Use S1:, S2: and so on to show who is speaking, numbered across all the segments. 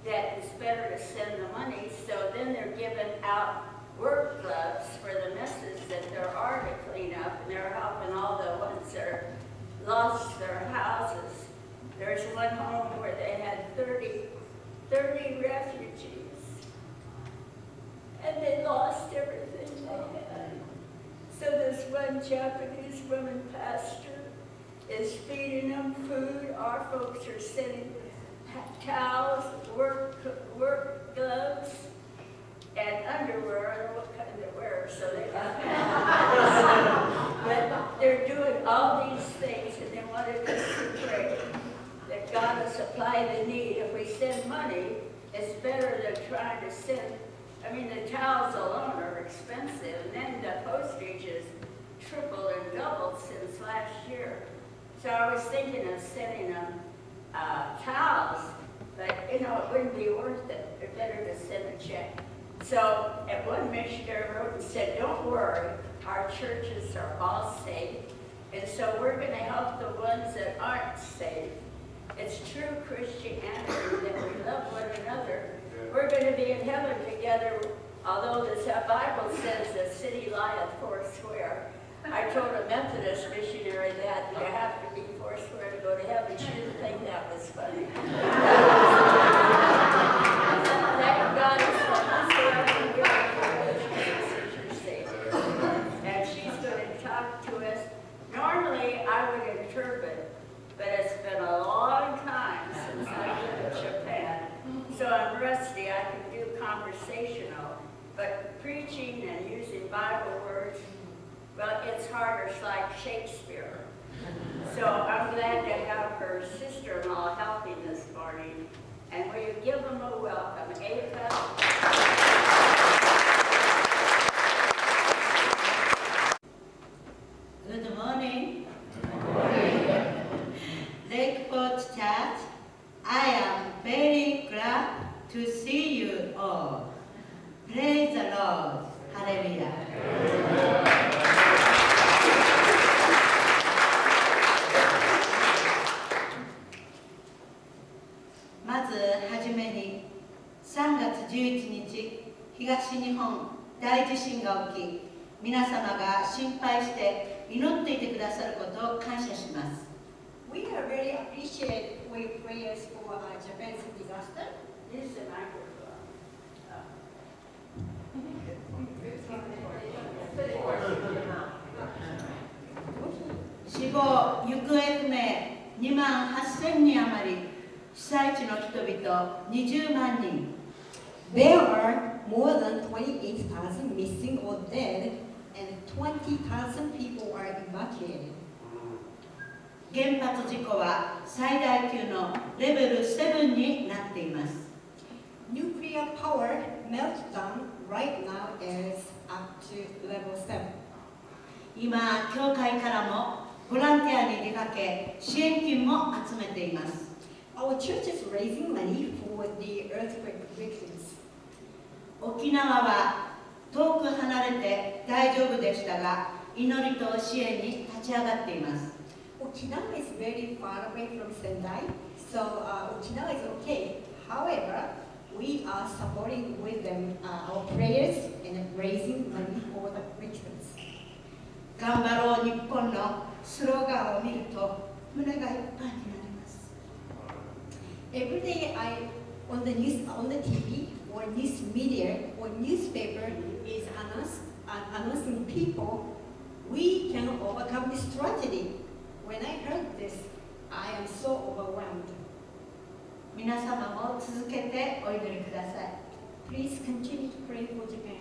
S1: that it's better to send the money, so then they're giving out work gloves for the messes that there are to clean up, and they're helping all the ones that are lost their houses. There's one home where they had 30 refugees, and they lost everything they had. So this one Japanese woman pastor is feeding them food. Our folks are sending towels, work gloves, and underwear. I don't know what kind they wear, so they got but they're doing all these things, and they wanted us to pray that God will supply the need. If we send money, it's better than trying to send. I mean, the towels alone are expensive, and then the postage is tripled and doubled since last year. So I was thinking of sending them towels, but you know, it wouldn't be worth it. It's better to send a check. So one missionary wrote and said, don't worry, our churches are all safe, and so we're going to help the ones that aren't safe. It's true Christianity that we love one another. We're going to be in heaven together, although the Bible says the city lieth foursquare. I told a Methodist missionary that you have to be foursquare to go to heaven. She didn't think that was funny. Thank God it's funny, so I can give her safe. And she's going to talk to us. Normally, I would interpret, but it's been a long time since I've been to Japan. So I'm rusty. I can do conversational, but preaching and using Bible words, well, it's harder. It's like Shakespeare. So I'm glad to have her sister-in-law helping this morning. And will you give them a welcome? Ava?
S2: Good morning. Lakeport Church, I am very glad to see you all. Praise the Lord. Hallelujah.まずはじめに3月11日東日本大地震が起き、皆様が心配して祈っていてくださることを感謝します。
S3: We are very appreciate with prayers for Japan's disaster.
S1: This is a microphone.
S2: 死亡、行方不明2万8000人余り、被災地の人々20万人。
S3: There are more than 28,000 missing or dead, and 20,000 people are evacuated.
S2: 原発事故は最大級のレベル7になっています。
S3: Nuclear power meltdown right now is up to level 7.
S2: 今、教会からもボランティアに出かけ、支援金も集めています。
S3: Our church is raising money for the earthquake victims.
S2: 沖縄は遠く離れて大丈夫でしたが、祈りと支援に立ち上がっています。
S3: Okinawa is very far away from Sendai, so Okinawa is okay. However, we are supporting with them our prayers and raising money for the victims.
S2: 頑張ろう日本のスローガンを見ると胸がいっぱいになります。
S3: Every day on the news, on the TV or news media or newspaper is announcing people, we can overcome this tragedy. When I heard this, I am so overwhelmed.
S2: 皆様も続けてお祈りください。
S3: Please continue to pray for Japan.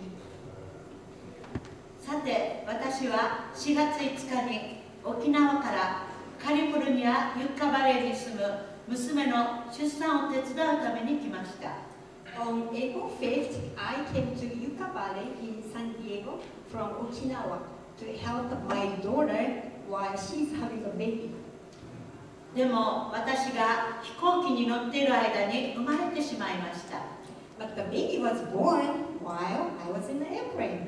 S2: さて、私は4月5日に沖縄からカリフォルニアユッカバレーに住む娘の出産を手伝うために来ました。
S3: On April 5th, I came to Yucca Valley in San Diego from Okinawa to help my daughter while she's having a baby.
S2: でも私が飛行機に乗っている間に生まれてしまいました。
S3: But the baby was born while I was in the airplane.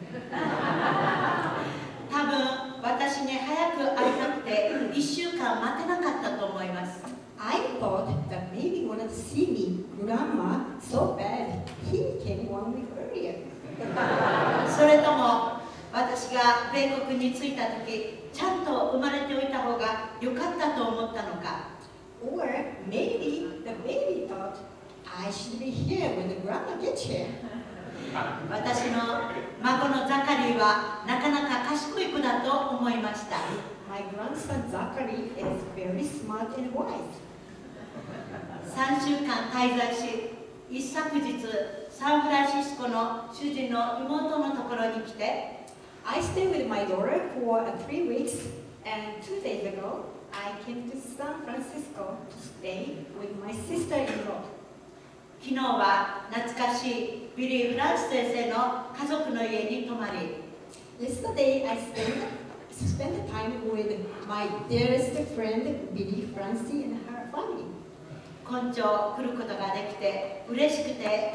S2: 多分私に早く会いたくて1週間待てなかったと思います。
S3: I thought that maybe wanted to see me, Grandma, so he came 1 week earlier.
S2: それとも私が米国に着いた時ちゃんと生まれておいた方が良かったと思ったのか
S3: Or maybe the baby thought, I should be here when the grandma gets here.
S2: 私の孫のザカリーはなかなか賢い子だと思いました
S3: My grandson Zachary is very smart and wise.
S2: 3週間滞在し一昨日サンフランシスコの主人の妹のところに来て
S3: I stayed with my daughter for 3 weeks, and 2 days ago, I came to San Francisco to stay with my sister-in-law.
S2: 昨日は懐かしいビリー・フランス先生の家族の家に泊まり
S3: Yesterday, I spent time with my dearest friend, Billy Francie, and her family.
S2: 今朝来ることができて嬉しくて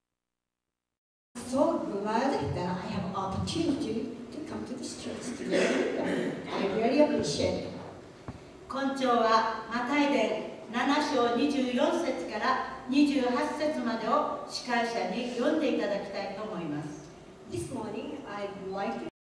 S3: So glad that I have opportunity to come to this church today. I really appreciate it.
S2: 今朝はマタイ伝7章24節から28節までを司会者に読んでいただきたいと思います。
S3: This morning, I'd like to